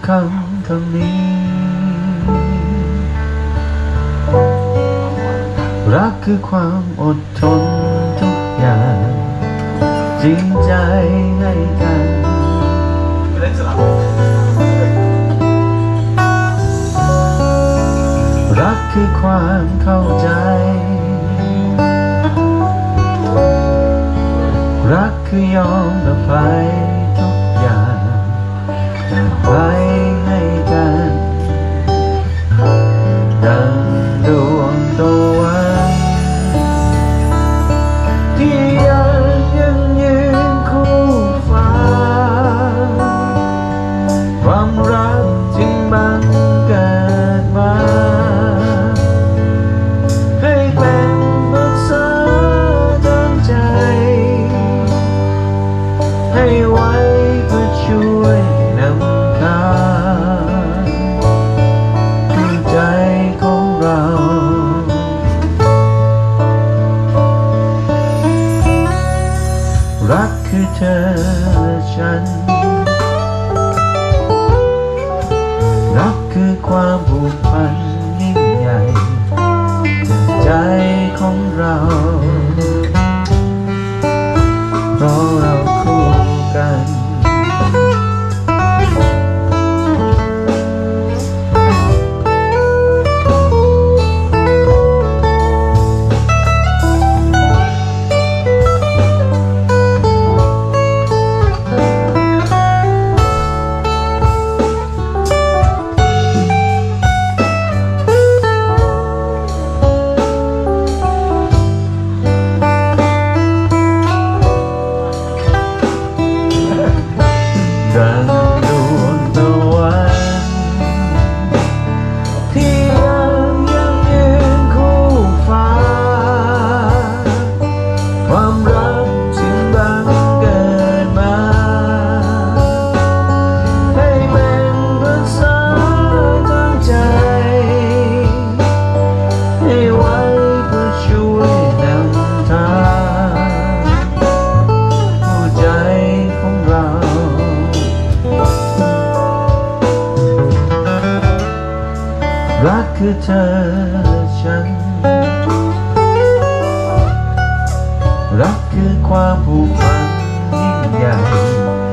คำนี้รักคือความอดทนทุกอย่างจริงใจให้กันรักคือความเข้าใจรักคือยอมอภัยทุกอย่างอภัยให้กันดังดวงตะวันที่ยังยืนคู่ฟ้าความรักจึงบังเกิดมาให้เป็นภาษาทางใจให้ไว้เพื่อช่วยนำทางคือใจของเรารักคือเธอและฉันรักคือความผูกพันยิ่งใหญ่ใจของเราเพราะเราคู่กันดังดวงตะวันที่ยังยืนคู่ฟ้าความรักจึงบังเกิดมาให้เป็นภาษาทางใจให้ไว้เพื่อช่วยนำทางผู้ใจของเรารักคือเธอและฉันรักคือความผูกพันยิ่งใหญ่